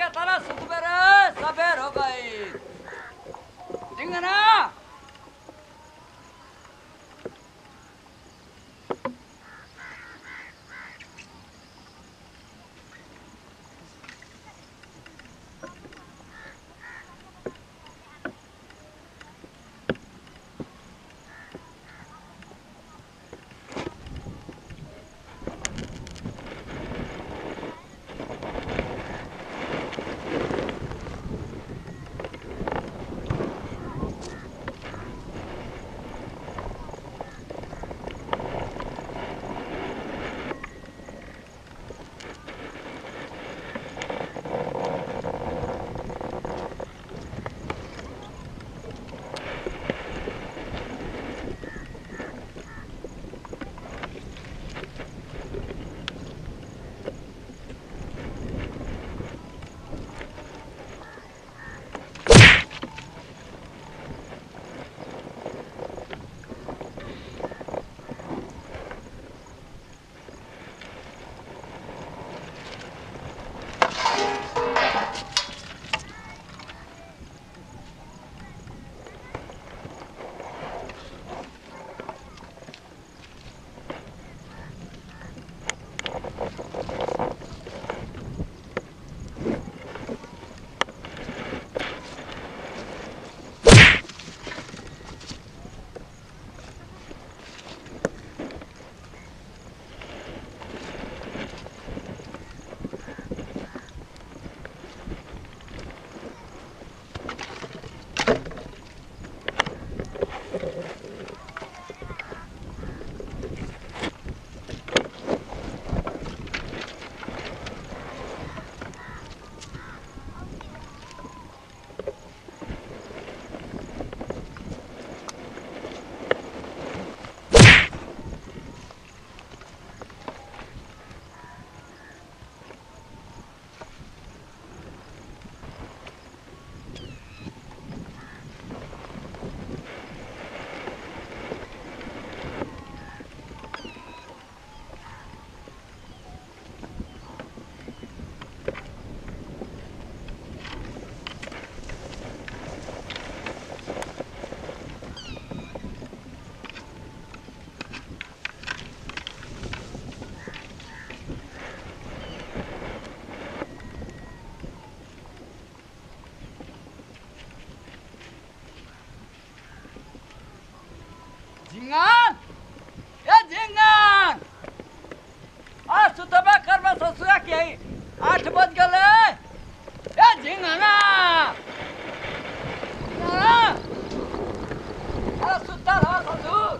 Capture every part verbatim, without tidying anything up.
के तरह सुबह सबेर हो गई झिंगना। झिंगान ए झिंगान आ सुतबा करबा ससुरा के आठ बज गले ए झिंगाना ना आ सुता रहा ससुर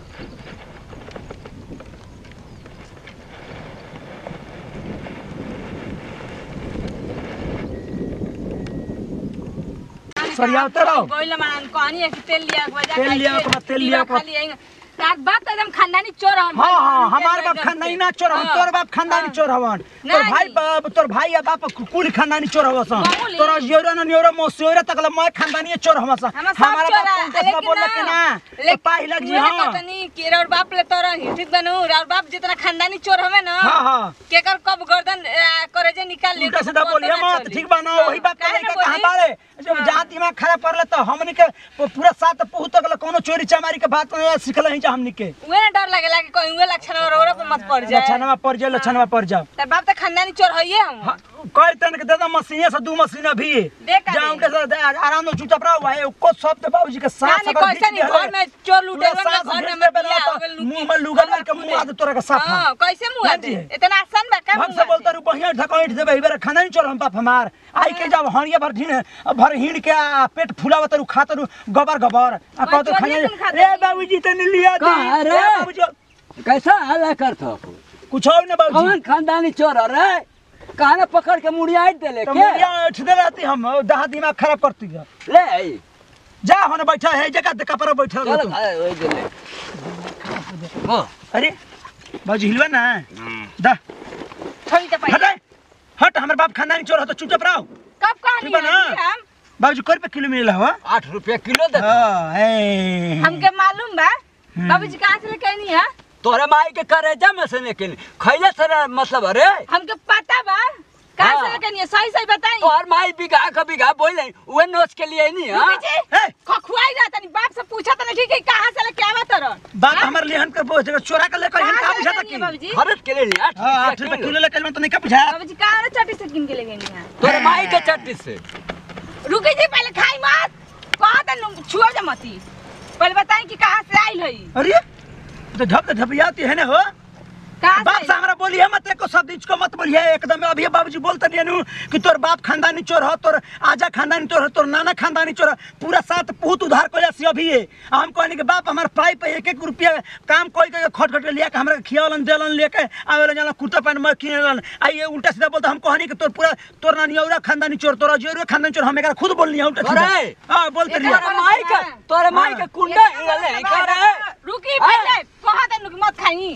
सरिया उतर आओ बोल मान कहानी है कि तेल लिया वजह तेल लिया को तेल लिया को खाली आएंगे रात बात एकदम खानदानी चोर हम हां हां हमार बाप खानदानी ना चोर हम तोर बाप खानदानी चोर हवन तोर भाई बाप तोर भाई या बाप कुल खानदानी चोर हवस तोर जेरा न नेरा मोसेरा तकला मैं खानदानी चोर हवस हमारा बाप कसमा बोल के ना ले पाही लग जी हां कटनी केरौर बाप ले तोर हिटित बनू और बाप जितना खानदानी चोर हवे ना हां हां केकर कब गर्दन करे जे निकाल ले उल्टा सीधा बोलिए मत ठीक बा ना वही बात करे का कहां बारे जब जहां दिमाग खराब कर ले तो हमनी के पूरा साथ पहुंच तक कोनो चोरी चमारी के बात सिखल ही हमनी के उहे ना डर लागे लागे कोई उहे लक्षण और पर मत पड़ जाए लक्षणवा पड़ जाए लक्षणवा पड़ जाओ त बाप त खानदानी चोर हइए हम कर तन के दादा मशीन से दू मशीन भी जाऊं के आराम से चुपचाप रहो भाई को सब तो बाबूजी के साथ सब कैसे नहीं घर में चोर लूटे घर में में बिया हो गेल मुंह में लुगल के मुंह आदे तोरा के साफ हां कैसे मुंह आदे इतना आसान बा का हम से बोलता रु बढ़िया ढकैट देबे इबेर खाना नहीं चोर हम बाप हमार आई के जब हणिया भर ढीन भर हिण के पेट फुलावत रु खात रु गबर गबर आ कहत खाना रे बाबूजी तने लिया दे रे बाबूजी कैसा हाल करत हो कुछ हो ना बाबूजी कौन खानदानी चोर रे काना पकड़ के मुड़िया आइट देले के मुड़िया उठ दे रहती हम दहा दिमाग खराब करती है ले जा होने बैठा है जगह de कपड़ा बैठा चल ओए देले हां अरे बाबूजी हिलवा ना दा छोड़ी त हट हट हमर बाप खानदानी चोर हो तो चुपचाप रहो कब कहानी हम बाबूजी कोई पे किलो मिला हुआ आठ रुपया किलो दे हां ए हमके मालूम बा बाबूजी कहां से लेके नहीं है तोरे माई के करेजा में से लेकिन खैले से मतलब अरे हमके पता बा कहां से लेके नहीं सही सही बताई और माई बिगा का बिगा बोले वो नोच के लिए नहीं हां खखुआई रहता नहीं बाप से पूछा त नहीं कि कहां से लेके आवा तर बात हमर लेहन कर बोझ चोरा के लेके हम का बुझाता की बाबूजी खरीद के ले लिया हां आठ रुपए किलो लेके मैं तो नहीं का बुझा बाबूजी कहां रे चट्टी से किन के लेके नहीं तोरे माई के चट्टी से रुकी जी पहले खाई मत कहां त छुआ जमती पहले बताई कि कहां से आइल हई अरे तो ढप ढपियाती है ना हो कहां बाप से हमरा बोलिए मत एको शब्द इसको मत बोलिए एकदम अभी बाबूजी बोलते नहीं नु कि तोर बाप खानदानी चोर हो तोर आजा खानदानी चोर हो तोर नाना खानदानी चोर पूरा साथ बहुत उधार कोला से अभी है हम कहने के बाप हमार पाई पे एक एक रुपया काम कोई के खट खट लिया के हमरा खियावलन देलन लेके आवेलन जाला कुर्ता पैंट में किनलन आई उल्टा सीधा बोलता हम कहनी कि तोर पूरा तोर नानी औरा खानदानी चोर तोर जोर खानदानी चोर हम एकरा खुद बोलनी है उल्टा सीधा हां बोलते रहिए तोरे माई का तोरे माई का कुंडा हिलले करे रुकी पहले कहा त मत खाई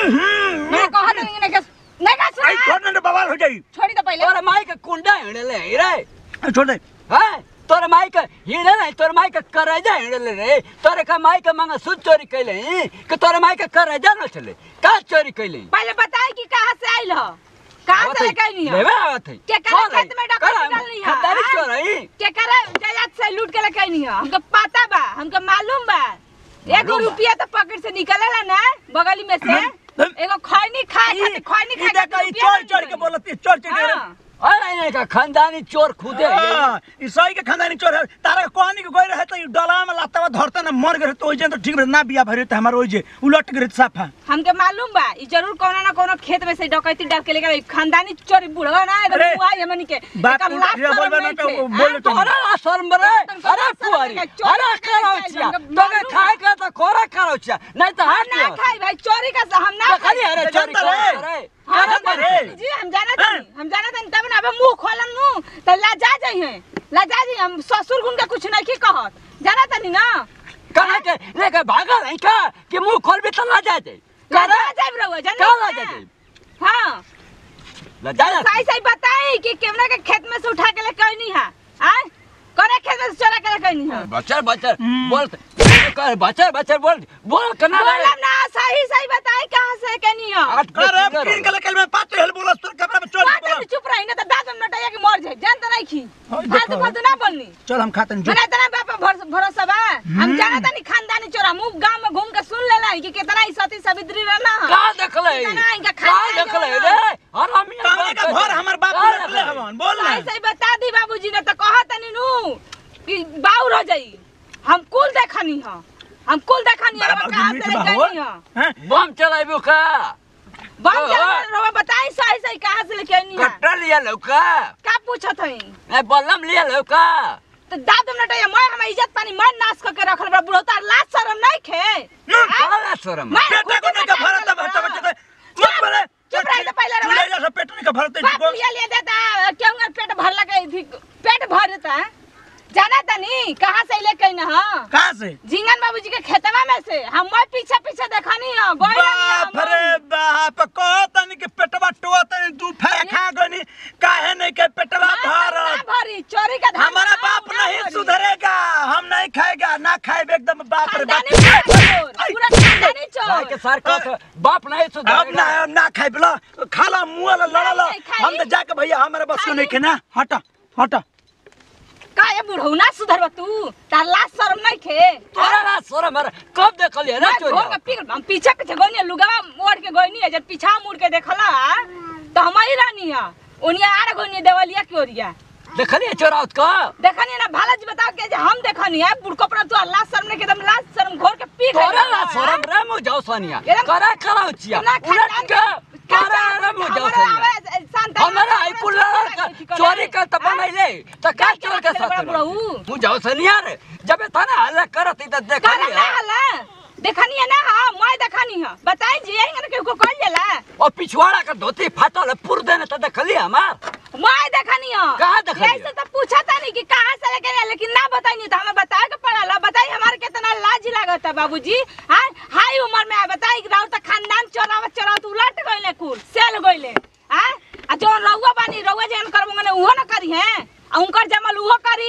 मैं कहा त नहीं का नहीं का आई छोड़ दे बवाल हो जाई छोड़ी तो पहले तोरे माई का कुंडा हिलले रे छोड़ दे हां तोरे माई का हिलले नहीं तोरे माई का करेजा हिलले रे तोरे का माई का मांगा सुद चोरी कैले कि तोरे माई का करेजा न चले का चोरी कैले पहले बताई कि कहां से आइल ह कहां से लेके नहीं लेवे आवत है के करे खेत में डकैती डालनी है खदारी चोर है के करे जायदाद से लूट के लेके नहीं है हमको पता बा हमको मालूम बा एक रुपया तो पॉकेट से निकलेला ना बगली में से एगो खैनी खाए खाते खैनी खाए देखा ई चोर चोर के बोलती चोर चोर अरे नहीं का खानदानी चोर खुदे हां ई सही के खानदानी चोर है तारा कहनी के गई रहे त ई डला में लातावा धरता ना मर गए तो ओइ जे तो ठीक ना बिया भरे त हमर ओइ जे उलट गए साफा हमके मालूम बा ई जरूर कोनो ना कोनो खेत में से डकैती डाल के लेके खानदानी चोरी बुढ़वा ना एकदम मुआई हमनी के बात बोलबे ना तो बोल तो अरे शर्म रे अरे फुआरी अरे कराउचिया तोगे खाए का तो खोरा कराउचिया नहीं तो हाथ ना खाई भाई चोरी का हम ना खाली अरे चोरी करे जी हम जाना था हम जाना था तब ना अब मुंह खोलन मुंह त लाजा जाई है लाजा जी हम ससुर गुन के कुछ नहीं की कहत जाना था ना कहां के लेके भागा नहीं का कि मुंह खोल भी तो लाजा जाए लाजा जाई रहुआ जाना का लाजा जाए हां लाजा सही सही बताई कि केवना के खेत में से उठा के ले कोई नहीं है हैं करे खेत में से चोरा के ले कोई नहीं है बच्चा बच्चा बोल कर बच्चा बच्चा बोल बोल कना बोलम ना सही सही बताई कहां से के नहीं है अरे फिर के लेके मैं पात हेल बोला तोर कपड़ा में चोर बोला चुप रही ना त दांत में नटाया के मर जाए जानत नहीं खी फालतू फालतू ना बोलनी चल हम खातन जो मने तना बाप भरोसा बा हम जाना तनी खानदानी चोरा मुंह गांव में घूम के सुन लेला कि कितना ही सती सावित्री रहला का देखले का देखले रे हरामी का घर हमर बाप ले हवन बोल ना सही सही बता दी बाबूजी ने तो कहा तनी नु कि बाउर हो जाई हम कुल देखनी ह हम कुल देखनी है कहां से लेके हैं बम चलाइबो का बम चला रवा बताई सही सही कहां से लेके नहीं है कट्टा लिया लौका का पूछत हई ए बल्लम लिया लौका तो दादम नटया मैं हम इज्जत पानी मन नाश करके रखल बा बुढ़ोता लाज शरम नहीं खे काला शर्म बेटा को नहीं का भरत बच्चा बच्चा मत बोले चुप रह जा पहले ले जा पेट नहीं का भरते बाप लिया ले देता क्यों पेट भर लगे थी पेट भर देता है जाना तनी कहां से लेके न हां कहां से झिंगन बाबूजी के खेतवा में से हम मैं पीछे पीछे देखनी है गोई बाप रे बाप को तनी के पेटवा टो तनी दू फे खा गनी काहे नहीं के पेटवा भर भरी चोरी का हमारा बाप नहीं सुधरेगा हम नहीं खाएगा ना खाए एकदम बाप रे बाप पूरा खानदानी चोर के सर का बाप नहीं सुधरेगा अब ना ना खाए बला खाला मुंह ला लड़ा हम तो जाके भैया हमारे बस को नहीं के ना हटा हटा काहे बुढ़ौना सुधरब तू तार लाज शर्म नहीं खे तोरा ना शर्म है कब देखलिए ना चोरी हम पीछे हम पीछे पीछे गोनी लुगावा मोड़ के गोनी है जब पीछा मुड़ के देखला तो हमारी रानी है ओनिया आर गोनी देवलिया की ओरिया देखलिए चोराउत का देखनी ना भाला जी बताओ के हम देखनी है बुढ़ कपड़ा तू लाज शर्म नहीं के एकदम लाज शर्म घोर के पी गई तोरा ना शर्म रे मु जाओ सोनिया करा करा उचिया उलट के करा रे मु जाओ सोनिया हमारा आई पुल्ला का चोरी का त बनैले त का चोर के साथ मु जाओ सोनिया रे जब थाना हल्ला करत त देखली हल्ला देखनी है ना हां मैं देखनी है बताई जी यही के को कल जाला और पिछवाड़ा का धोती फाटल पुर देने त देखली हमार मैं देखनी है कहां देखली ऐसे तो पूछा था नहीं कि कहां से लेके आए लेकिन ना बताई नहीं तो हमें बताए के पड़ला बताई हमारे कितना लाज लागत है बाबूजी हां हाई उम्र में बताई कि राउत खानदान चोराव चोराव उलट गइले कुल सेल गइले हां आ जो रउवा बानी रउवा जेन करबो ने उहो न करी है आ उनकर जमल उहो करी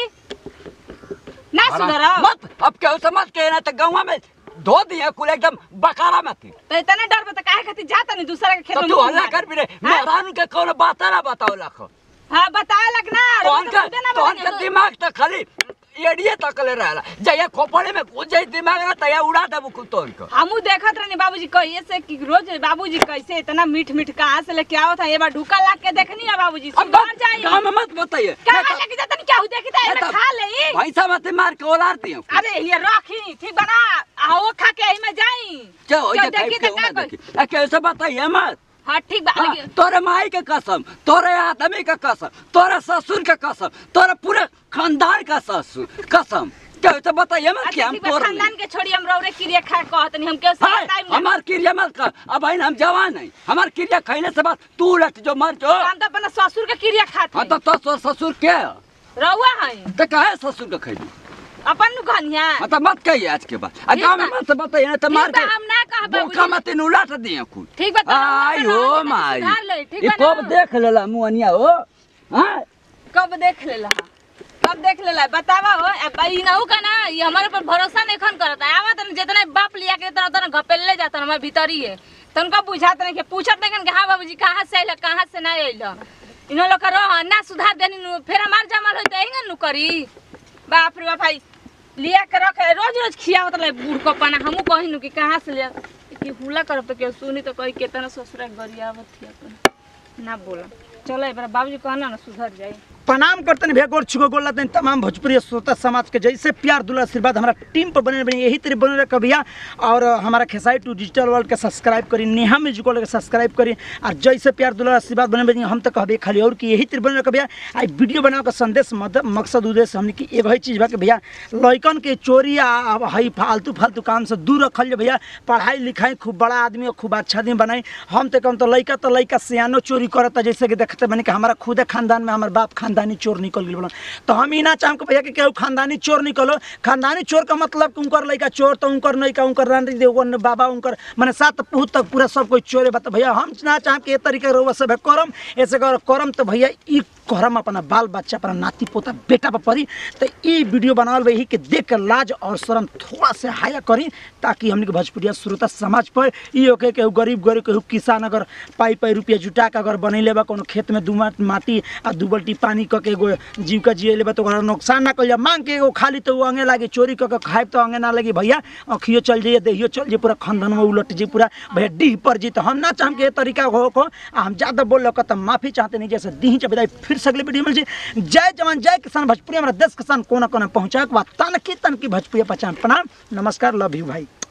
ना सुधर मत अब केहू समझ के ना त गौवा में धो दिया कुल एकदम बकारा में थी तो इतने डर बता काहे खातिर जाता नहीं दूसरा के खेत में तू हल्ला कर भी रे मेहरान के कोनो बात ना बताओ लाखो हां बताए लग ना कौन का कौन का दिमाग त खाली एडिए तकले रहला जया खोपड़े में कुछ जई दिमाग ना तया उड़ा देबो कुतोन को हमू देखत रहनी बाबूजी कहिए से कि रोज बाबूजी कैसे इतना मीठ मीठ कहां से लेके आवत है। ये बार ढुका ला के देखनी है बाबूजी सुधार जाई काम मत बताइए कहां लेके जातन क्या हो देखी त एमे खा लेई पैसा मत मार के ओलार दियो। अरे ये रखी ठीक बना आओ खा के एही में जाई क्या हो जा देखी त का देखी आ कैसे बताइए मत। हां ठीक बा हाँ, तोरे माई के कसम तोरे आदमी के कसम तोरे ससुर के कसम तोरे पूरे खानदान का ससुर कसम क्या तो बताइए मत क्या हम तोर खानदान के छोड़ी हम रौरे क्रिया खा कहतनी हम क्यों सही टाइम हमार क्रिया मत कर अब भाई हम जवान है हमार क्रिया खइले से बाद तू उलट जो मर जो हम तो अपना ससुर के क्रिया खाते हां तो तो ससुर के रहुआ है तो काहे ससुर के खइली अपन नु घनिया हां तो मत कहिए आज के बाद आ गांव में मत बताइए ना तो मार के हम ना कह बाबूजी का मत उलट दिए कुल ठीक बता आई हो माई ठीक ये कब देख लेला मुअनिया हो हां कब देख लेला कब देख लेला बतावा हो अब ई नहु का ना ये हमारे पर भरोसा नहीं खन करता आवत न जितना बाप लिया के इतना उतना घपेले जाता हमारे भीतर ही है तनको बुझात नहीं के पूछत नहीं कि हां बाबूजी कहां से आइला कहां से ना आइला इनो लोग रह ना सुधार देनी फिर हमार जमाल होई त एंगन नु करी बाप रे बाप भाई लिया के रखे रोज रोज खियावत ले बूढ़ को पाना हमहू कहिनु कि कहां से लिया कि हुला करब तो के सुनी तो कहि केतना ससुरा गरियावत थी अपन ना बोला चलो एक बार बाबूजी कहना ना सुधर जाए प्रणाम करते हैं भैया गोर छुको गोल लाते हैं तमाम भोजपुरी श्रोता समाज के जैसे प्यार दुला आशीर्वाद हमारा टीम पर बने बने यही तरह बने रहे भैया। और हमारा खेसाई टू डिजिटल वर्ल्ड के सब्सक्राइब करी नेहा म्यूजिकल के सब्सक्राइब करी और जैसे प्यार दुला आशीर्वाद बने बने हम तो कहबे खाली और कि यही तरह बने रहे भैया। आई वीडियो बनाओ का संदेश मकसद उद्देश्य हमने की एक चीज़ बा कि भैया लइकन के चोरी हई फालतू फालतू काम से दूर रखल जाए भैया। पढ़ाई लिखाई खूब बड़ा आदमी और खूब अच्छा आदमी बनाई हम तो कहूँ तो लइका तो लइका सियानो चोरी करता जैसे कि देखते बने कि हमारा खुद खानदान में हमारे बाप खानदानी चोर निकल गई बोला तो हम ही ना चाहम कि भैया कि केहू खानदानी चोर निकलो। खानदानी चोर का मतलब कि उनकर लइका चोर तो उनकर नहीं का उनकर रानी देवगन बाबा उनकर मैंने सात पुत तक पूरा सब कोई चोरे बता भैया हम ना चाहम कि ये तरीके रउआ सब करम ऐसे कर करम तो भैया ई करम अपना बाल बच्चा अपना नाती पोता बेटा पर पड़ी तो ये वीडियो बनावल वही कि देख कर लाज और शर्म थोड़ा से हाया करी ताकि हमने के भोजपुरिया श्रोता समाज पर ये होके केहू गरीब गरीब केहू किसान अगर पाई पाई रुपया जुटा के अगर बनैले बा कोनो खेत में दू माटी आ दू बल्टी पानी क के एगो जीविका जिये बा तो ओकरा नुकसान ना कल मांग के एगो खाली तो वो अंगे लागे चोरी क के खाए तो अंगे ना लगी भैया अखियो चल जाइए देहियो चल जाइए पूरा खानदान में उलट जी पूरा भैया डीह पर जी तो हम ना चाहम के तरीका हो को हम ज़्यादा बोल लग तो माफ़ी चाहते नहीं जैसे दी विदाई फिर से अगले वीडियो मिल जाए। जय जवान जय किसान भोजपुरी हमारा देश किसान कोना कोना पहुँचा तन की तन की भोजपुरी पहचान प्रणाम नमस्कार लव यू भाई।